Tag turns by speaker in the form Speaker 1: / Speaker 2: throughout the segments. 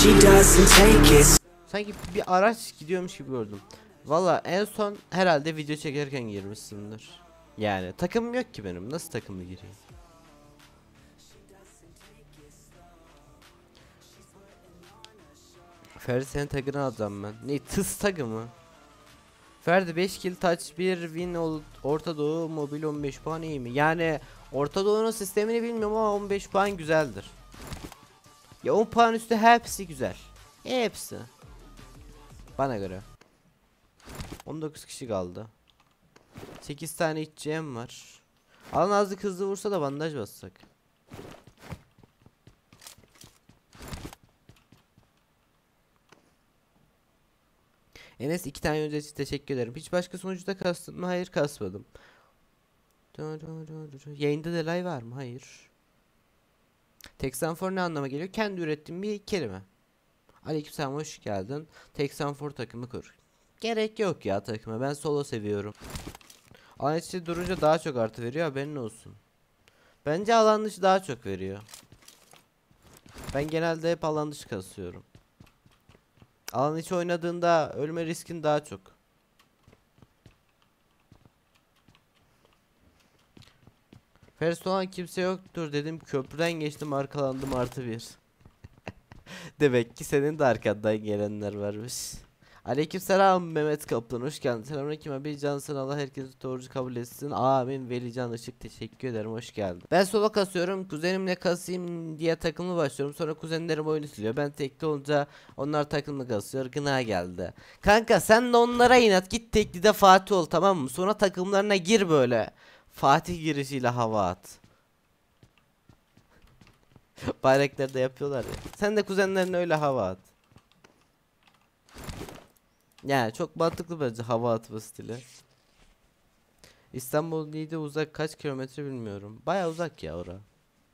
Speaker 1: Sanki bir araç gidiyormuş gibi gördüm. Valla en son herhalde video çekerken girmişsindir. Yani takımım yok ki benim. Nasıl takımı gireyim? Ferdi senin tagını alacağım ben. Ne tıs tagı mı? Ferdi 5 kill touch 1 win Orta Doğu mobil 15 puan iyi mi? Yani Orta Doğu'nun sistemini bilmiyorum ama 15 puan güzeldir. Ya 10 puan üstü hepsi güzel. Hepsi. Bana göre. 19 kişi kaldı. 8 tane içeceğim var. Alan azlık hızlı vursa da bandaj bassak. Enes 2 tane önce için teşekkür ederim. Hiç başka sonuçta kastın mı? Hayır, kasmadım. Yayında delay var mı? Hayır. Texanfor ne anlama geliyor? Kendi ürettiğim bir kelime. Aleykümselam, hoş geldin. Texanfor takımı kur. Gerek yok ya takıma. Ben solo seviyorum. Alan içi durunca daha çok artı veriyor, haberin olsun. Bence alan dışı daha çok veriyor. Ben genelde hep alan dışı kasıyorum. Alan içi oynadığında ölme riskin daha çok. First olan kimse yoktur dedim, köprüden geçtim, arkalandım +1. Demek ki senin de arkandan gelenler varmış. Aleykümselam Mehmet Kaplan, hoş geldin. Selamünaleyküm abi, cansın, Allah herkesi doğrucu kabul etsin. Amin. Velican Işık, teşekkür ederim, hoş geldin. Ben solo kasıyorum, kuzenimle kasayım diye takımlı başlıyorum. Sonra kuzenlerim oyunu siliyor. Ben tekli olunca onlar takımlı kasıyor. Gına geldi. Kanka sen de onlara inat, git teklide Fatih ol, tamam mı? Sonra takımlarına gir böyle. Fatih girişiyle hava at. Bayrakları da yapıyorlar ya. Sen de kuzenlerine öyle hava at. Yani çok mantıklı bence hava atma stili. İstanbul Niğde uzak, kaç kilometre bilmiyorum. Baya uzak ya ora.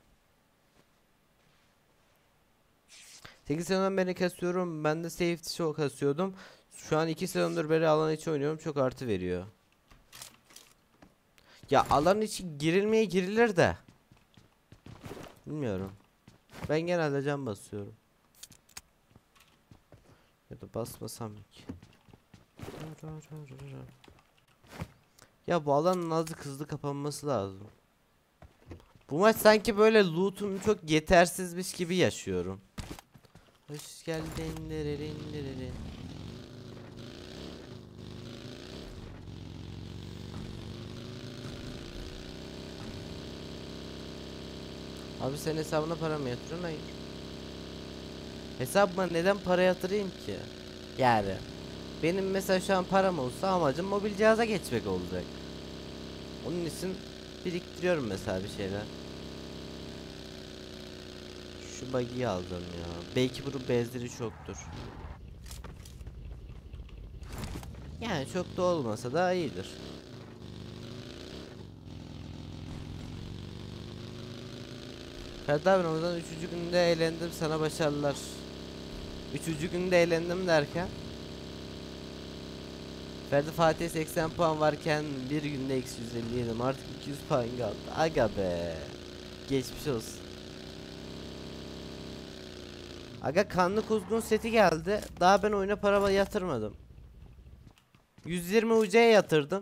Speaker 1: 8 sezondan beri kasıyorum. Ben de safety show kasıyordum. Şu an 2 sezondur beri alan içi oynuyorum. Çok artı veriyor. Ya alan içi girilmeye girilir de. Bilmiyorum. Ben genelde can basıyorum. Ya da basmasam ki. Ya bu alanın azıcık hızlı kapanması lazım. Bu maç sanki böyle loot'um çok yetersizmiş gibi yaşıyorum. Hoş geldin dererin. Abi sen hesabına para mı yatırıyorsun? Hayır. Hesabıma neden para yatırayım ki? Yani benim mesela şu an param olsa amacım mobil cihaza geçmek olacak. Onun için biriktiriyorum mesela bir şeyler. Şu buggy'yi alacağım ya. Belki bunun benzeri çoktur. Yani çok da olmasa da iyidir. Ferdi abi, Ramazan 3. günde eğlendim, sana başarılar. 3. günde eğlendim derken Ferdi, Fatih 80 puan varken bir günde eksi 150 yedim, artık 200 puan kaldı. Aga be. Geçmiş olsun. Aga, kanlı kuzgun seti geldi. Daha ben oyuna para yatırmadım. 120 UC'ye yatırdım.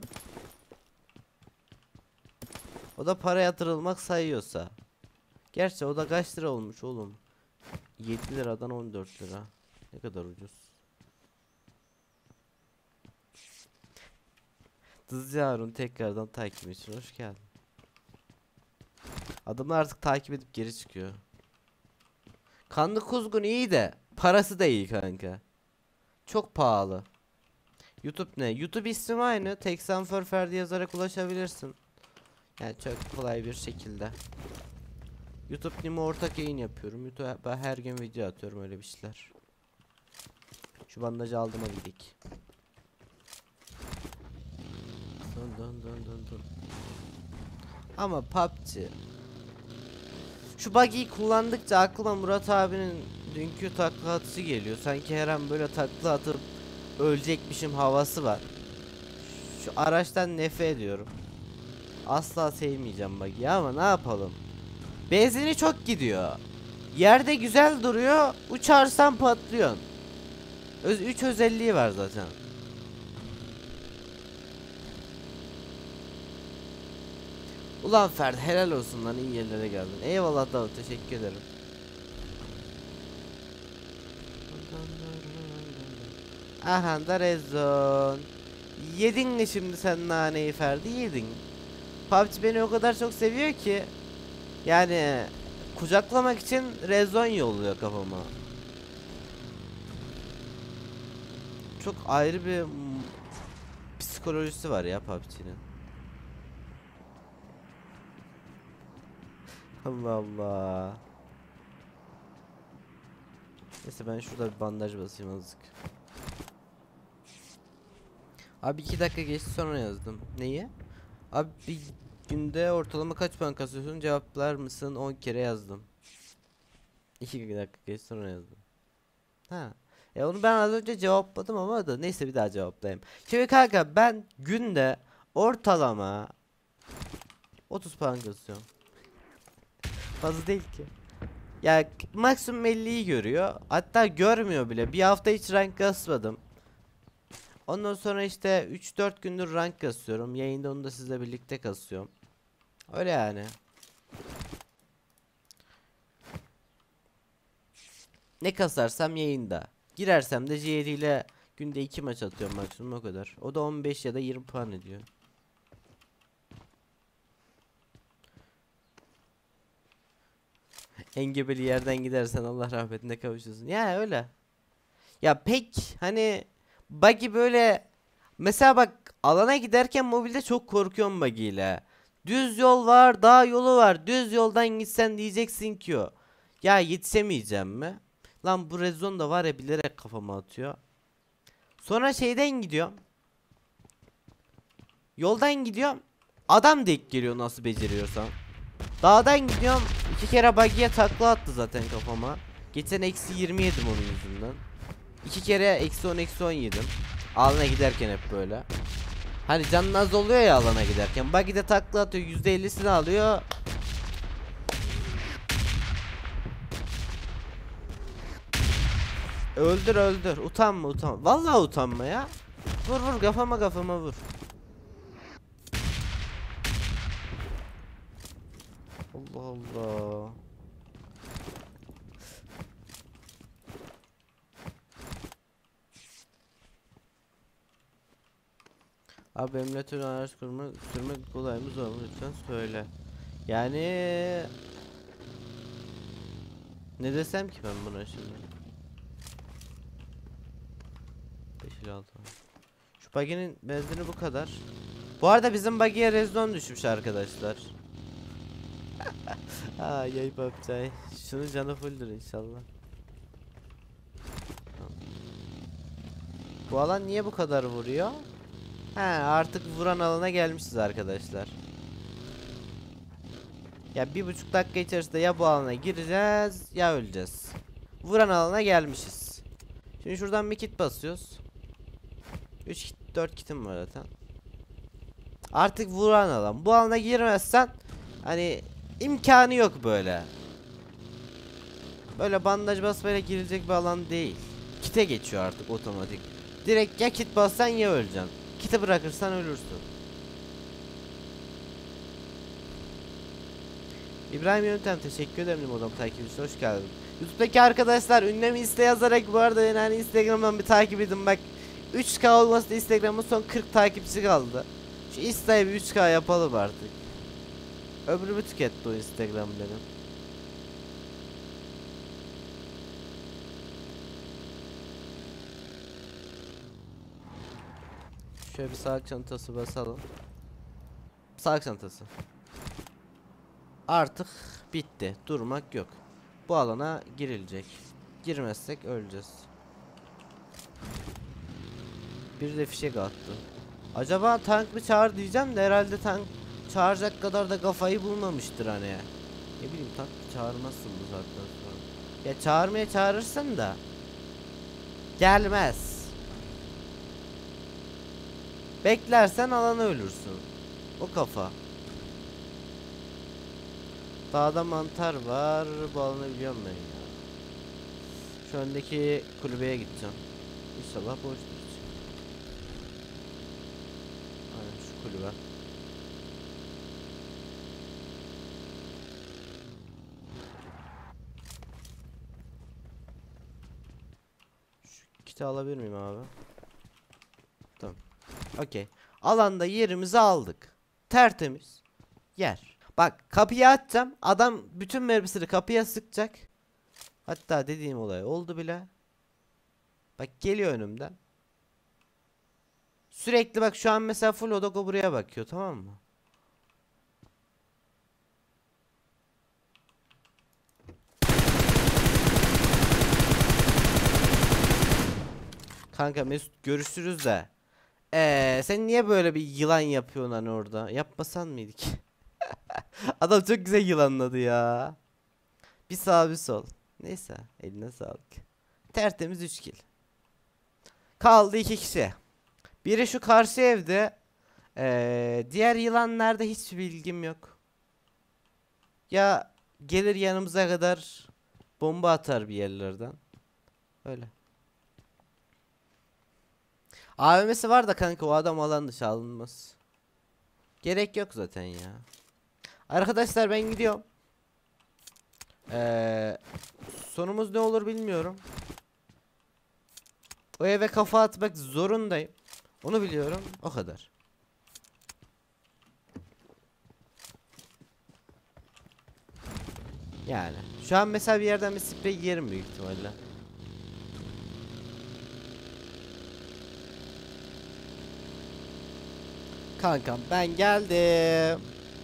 Speaker 1: O da para yatırılmak sayıyorsa. Gerçi o da kaç lira olmuş oğlum? 7 liradan 14 lira. Ne kadar ucuz. Dızcı Harun tekrardan takip için hoş geldin. Adamlar artık takip edip geri çıkıyor. Kanlı kuzgun iyi de parası da iyi kanka. Çok pahalı. YouTube ne? YouTube ismi aynı. Texanfor Ferdi yazarak ulaşabilirsin. Yani çok kolay bir şekilde. YouTube Nimo ortak yayın yapıyorum. YouTube'a her gün video atıyorum, öyle bir şeyler. Şu bandajı aldım, hadi gidelim. Dön. Ama PUBG. Şu buggy'yi kullandıkça aklıma Murat abinin dünkü takla atışı geliyor. Sanki her an böyle takla atıp ölecekmişim havası var. Şu araçtan nefret ediyorum. Asla sevmeyeceğim buggy'yi ama ne yapalım. Benzini çok gidiyor. Yerde güzel duruyor. Uçarsan patlıyorsun. 3 özelliği var zaten. Ulan Ferdi helal olsun lan, iyi yerlere geldin. Eyvallah Davut, teşekkür ederim. Aha da rezon. Yedin mi şimdi sen naneyi Ferdi, yedin. PUBG beni o kadar çok seviyor ki yani kucaklamak için rezon yolluyor kafama. Çok ayrı bir psikolojisi var ya PUBG'nin. Allah Allah. Neyse ben şurada bir bandaj basayım azıcık. Abi 2 dakika geçti sonra yazdım. Neyi? Abi bir günde ortalama kaç puan kasıyorsun, cevaplar mısın? 10 kere yazdım. 2 dakika geçti sonra yazdım. Ha. Onu ben az önce cevapladım ama da neyse bir daha cevaplayayım. Şimdi kanka ben günde ortalama 30 puan kasıyorum. Fazla değil ki. Ya maksimum 50'yi görüyor. Hatta görmüyor bile. Bir hafta hiç rank kasmadım. Ondan sonra işte 3-4 gündür rank kasıyorum. Yayında onu da sizle birlikte kasıyorum. Öyle yani. Ne kasarsam yayında. Girersem de JD ile günde 2 maç atıyorum maksimum, o kadar. O da 15 ya da 20 puan ediyor. Engebeli yerden gidersen Allah rahmetine kavuşursun. Ya öyle. Ya pek hani buggy böyle, mesela bak alana giderken mobilde çok korkuyorum buggy ile. Düz yol var, dağ yolu var. Düz yoldan gitsen diyeceksin ki o. Ya yetişemeyeceğim mi? Lan bu rezon da var ya, bilerek kafama atıyor. Sonra şeyden gidiyorum. Yoldan gidiyorum. Adam denk geliyor nasıl beceriyorsam. Dağdan gidiyorum. 2 kere buggy'ye takla attı zaten kafama. Geçen -20 yedim onun yüzünden. 2 kere -10 -10 yedim. Alana giderken hep böyle. Hani canın az oluyor ya alana giderken. Buggy'de takla atıyor, %50'sini alıyor. Öldür öldür. Utanma utanma. Vallahi utanma ya. Vur vur, kafama vur. Allah Allah. Abi emülatör araç sürmek kolay mı zor mu, lütfen söyle. Yani ne desem ki ben buna şimdi? 556. Şu buggy'nin benzini bu kadar. Bu arada bizim buggy'ye rezon düşmüş arkadaşlar. Yay papçay. Şunun canı fulldur inşallah. Bu alan niye bu kadar vuruyor? He, artık vuran alana gelmişiz arkadaşlar. Ya 1,5 dakika içerisinde ya bu alana gireceğiz ya öleceğiz. Vuran alana gelmişiz. Şimdi şuradan bir kit basıyoruz. 3 kit 4 kitim var zaten. Artık vuran alan. Bu alana girmezsen hani imkanı yok böyle. Böyle bandaj basmayla girilecek bir alan değil. Kite geçiyor artık otomatik. Direkt ya kit bassan ya öleceksin. Kiti bırakırsan ölürsün. İbrahim Yöntem, teşekkür ederim modem takipçisi, hoş geldin. YouTube'daki arkadaşlar ünlemi iste yazarak bu arada yani Instagram'dan bir takip edin bak. 3K olması da Instagram'ın son 40 takipçi kaldı. Şu Insta'yı bir 3K yapalım artık. Ömrümü tüketti o Instagram benim. Şöyle bir sağlık çantası basalım. Sağlık çantası. Artık bitti. Durmak yok. Bu alana girilecek. Girmezsek öleceğiz. Bir de fişek attı. Acaba tank mı çağır diyeceğim de herhalde tank çağıracak kadar da kafayı bulmamıştır hani. Ne bileyim, tank çağırmazsın bu saatten sonra. Ya çağırmaya çağırırsın da gelmez. Beklersen alana ölürsün. O kafa. Dağda mantar var. Bu alanı biliyorum ben ya. Şu öndeki kulübeye gideceğim. İnşallah boştur. Aynen şu kulübe. Şu kiti alabilir miyim abi? Tamam. Okey. Alanda yerimizi aldık. Tertemiz. Yer. Bak kapıyı açacağım. Adam bütün mermisini kapıya sıkacak. Hatta dediğim olay oldu bile. Bak geliyor önümden. Sürekli bak şu an mesela full odago buraya bakıyor, tamam mı? Kanka Mesut görüşürüz de. Sen niye böyle bir yılan yapıyorsun hani orada? Yapmasan mıydık? Adam çok güzel yılanladı ya. Bir sağ bir sol. Neyse eline sağlık. Tertemiz 3 kill. Kaldı 2 kişi. Biri şu karşı evde. Diğer yılanlarda hiç bilgim yok. Ya gelir yanımıza kadar bomba atar bir yerlerden. Öyle. AVM'si var da kanka o adam alan dışı alınmaz. Gerek yok zaten ya. Arkadaşlar ben gidiyorum. Sonumuz ne olur bilmiyorum. O eve kafa atmak zorundayım. Onu biliyorum. O kadar. Yani. Şu an mesela bir yerden bir sprey yerim büyük ihtimalle. Kankam ben geldim.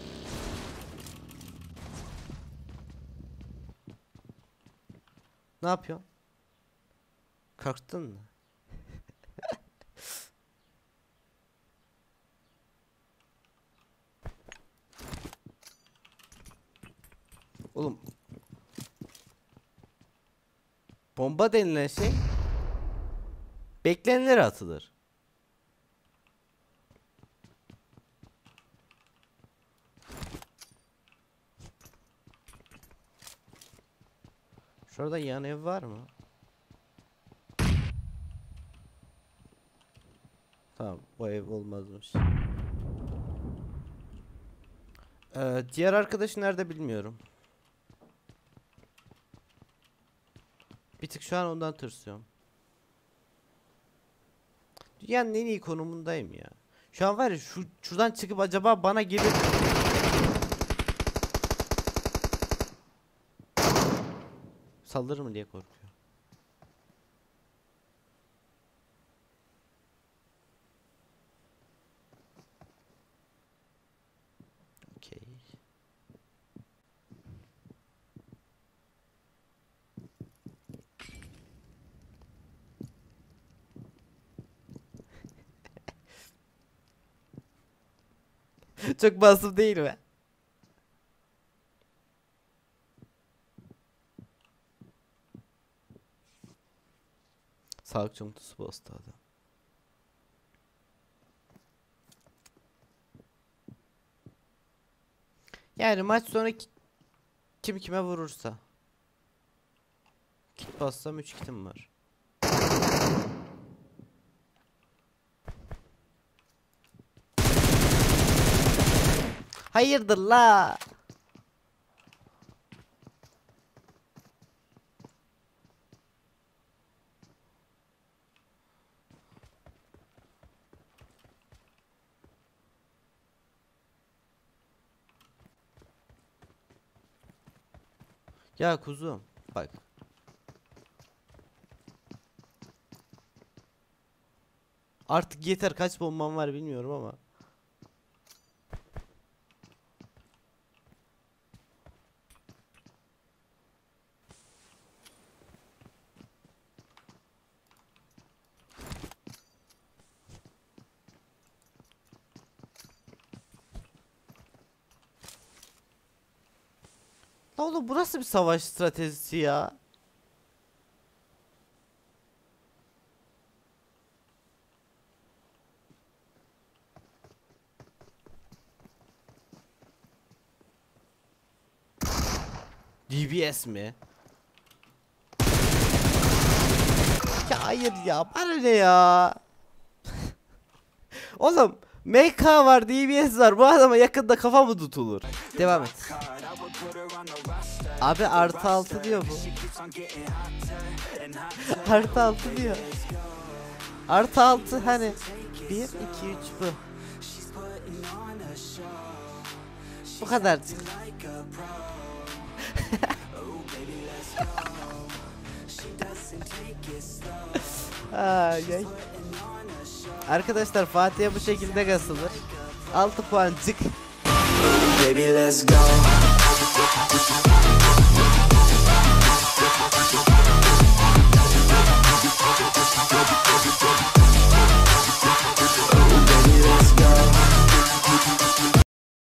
Speaker 1: Ne yapıyorsun? Kalktın mı? Oğlum. Bomba denilen şey beklenilir atılır. Şurada yan ev var mı? Tamam, o ev olmazmış. Diğer arkadaşı nerede bilmiyorum. Bir tık şu an ondan tırsıyorum. Dünyanın en iyi konumundayım ya. Şu an var ya şuradan çıkıp acaba bana gelir. Saldırır mı diye korkuyor. Okey. Çok masum değil mi? Sağlık çantası bastı adam. Yani maç sonu kim kime vurursa. Kit bassam 3 kitim var. Hayırdır la? Ya kuzum bak. Artık yeter, kaç bombam var bilmiyorum ama. La oğlum bu nasıl bir savaş stratejisi ya? DBS mi? Hayır ya, bana ne ya? Oğlum MK var, DBS var. Bu adama yakında kafa mı tutulur? Devam et. Abi artı 6 diyor bu. Artı 6 diyor. Artı 6 hani 1 2 3 bu. Bu kadar. Ay ay. Arkadaşlar Fatih'e bu şekilde kasılır. 6 puancık. Baby, let's go.